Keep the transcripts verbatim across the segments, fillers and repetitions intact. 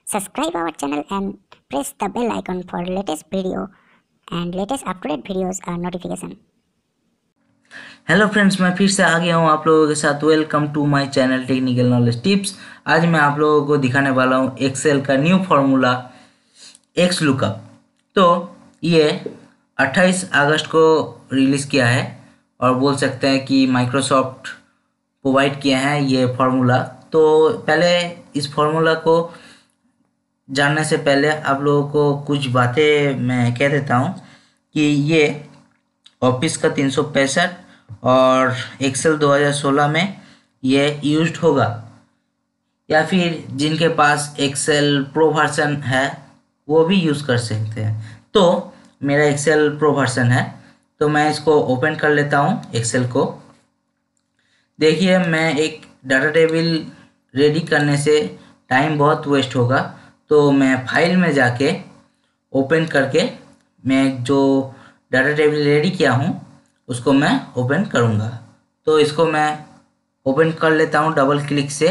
Subscribe our channel and press the bell icon for latest video and latest up-to-date videos और notification. Hello friends, मैं फिर से आ गया हूँ आप लोगों के साथ। Welcome to my channel technical knowledge tips. आज मैं आप लोगों को दिखाने वाला हूँ एक्सेल का न्यू फार्मूला एक्स लुकअप। तो ये अट्ठाईस अगस्त को रिलीज़ किया है और बोल सकते हैं कि माइक्रोसॉफ्ट प्रोवाइड किया है ये फार्मूला। तो पहले इस फार्मूला को जानने से पहले आप लोगों को कुछ बातें मैं कह देता हूँ कि ये ऑफिस का तीन सौ पैंसठ और एक्सेल दो हज़ार सोलह में ये यूज्ड होगा, या फिर जिनके पास एक्सेल प्रो वर्जन है वो भी यूज़ कर सकते हैं। तो मेरा एक्सेल प्रो वर्जन है, तो मैं इसको ओपन कर लेता हूँ एक्सेल को। देखिए, मैं एक डाटा टेबल रेडी करने से टाइम बहुत वेस्ट होगा, तो मैं फाइल में जाके ओपन करके मैं जो डाटा टेबल रेडी किया हूँ उसको मैं ओपन करूँगा। तो इसको मैं ओपन कर लेता हूँ डबल क्लिक से।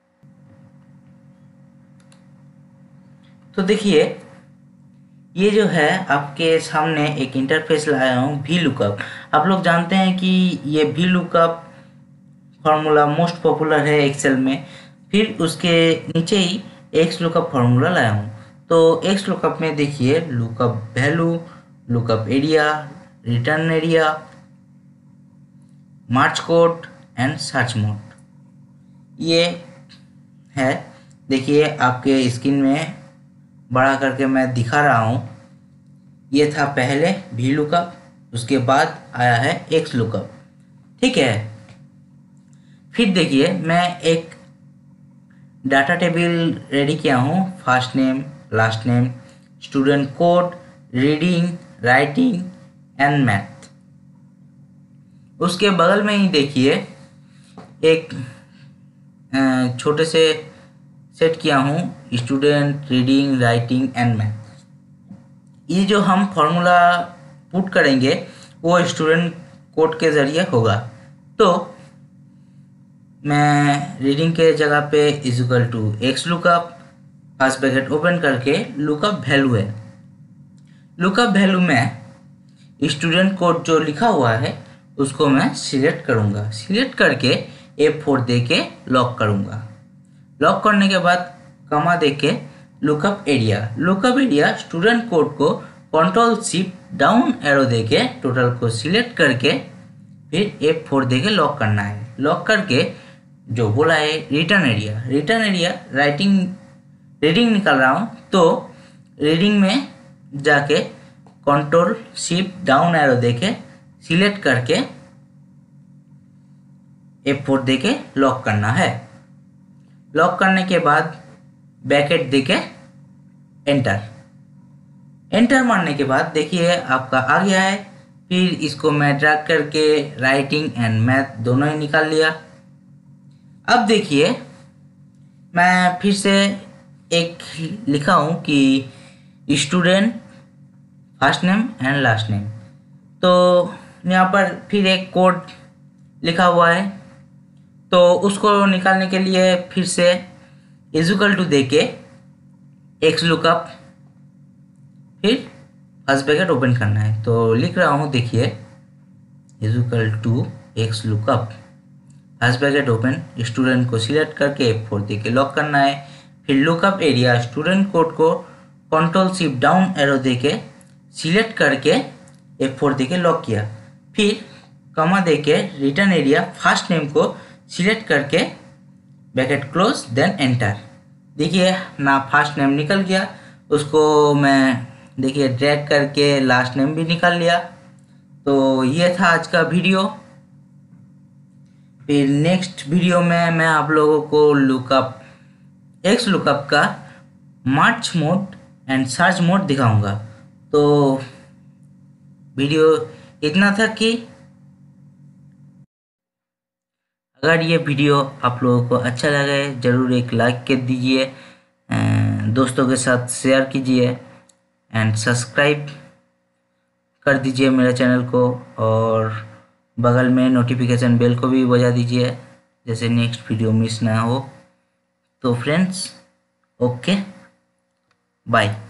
तो देखिए, ये जो है आपके सामने एक इंटरफेस लाया हूँ वी लुकअप। आप लोग जानते हैं कि ये V lookup formula most popular है एक्सेल में। फिर उसके नीचे ही एक्स लुकअप फार्मूला लाया हूँ। तो एक्स लुकअप में देखिए lookup value, lookup array, return array, match code and search mode ये है। देखिए, आपके स्क्रीन में बड़ा करके मैं दिखा रहा हूँ। ये था पहले वी लुकअप, उसके बाद आया है एक्स लुकअप, ठीक है। फिर देखिए, मैं एक डाटा टेबल रेडी किया हूँ। First name, last name, student code, reading, writing and math. उसके बगल में ही देखिए एक छोटे से सेट किया हूँ student, reading, writing and math. ये जो हम फॉर्मूला पुट करेंगे वो स्टूडेंट कोड के ज़रिए होगा। तो मैं रीडिंग के जगह पे is equal to X lookup, first bracket open करके लुकअप वैल्यू है। लुकअप वैल्यू में स्टूडेंट कोड जो लिखा हुआ है उसको मैं सिलेक्ट करूँगा। सिलेक्ट करके एफ फोर दे के लॉक करूँगा। लॉक करने के बाद कमा दे के lookup array, lookup array student code को कंट्रोल शिफ्ट डाउन एरो दे के टोटल को सिलेक्ट करके फिर एफ फोर दे के लॉक करना है। लॉक करके जो बोला है return array, return array writing reading निकाल रहा हूँ, तो रीडिंग में जाके कंट्रोल शिफ्ट डाउन एरो दे के सिलेक्ट करके एफ फोर दे के लॉक करना है। लॉक करने के बाद ब्रैकेट दे के एंटर एंटर मारने के बाद देखिए आपका आ गया है। फिर इसको मैं ड्रैग करके राइटिंग एंड मैथ दोनों ही निकाल लिया। अब देखिए, मैं फिर से एक लिखा हूँ कि student first name and last name. तो यहाँ पर फिर एक कोड लिखा हुआ है, तो उसको निकालने के लिए फिर से इज इक्वल टू दे के एक्स लुकअप, फिर फर्स्ट ब्रैकेट ओपन करना है। तो लिख रहा हूँ, देखिए is equal to X lookup, first bracket open, student को सिलेक्ट करके एफ फोर दे के लॉक करना है। फिर लुकअप एरिया स्टूडेंट कोड को कंट्रोल शिफ्ट डाउन एरो दे के सिलेक्ट करके एफ फोर दे के लॉक किया। फिर कमा दे के रिटर्न एरिया फर्स्ट नेम को सिलेक्ट करके ब्रैकेट क्लोज देन एंटर। देखिए ना फर्स्ट नेम निकल गया, उसको मैं देखिए ड्रैग करके लास्ट नेम भी निकाल लिया। तो ये था आज का वीडियो। फिर नेक्स्ट वीडियो में मैं आप लोगों को लुकअप एक्स लुकअप का match mode and search mode दिखाऊंगा। तो वीडियो इतना था कि अगर ये वीडियो आप लोगों को अच्छा लगे ज़रूर एक लाइक कर दीजिए, दोस्तों के साथ शेयर कीजिए एंड सब्सक्राइब कर दीजिए मेरे चैनल को, और बगल में नोटिफिकेशन बेल को भी बजा दीजिए जैसे नेक्स्ट वीडियो मिस ना हो। तो फ्रेंड्स, ओके। बाय।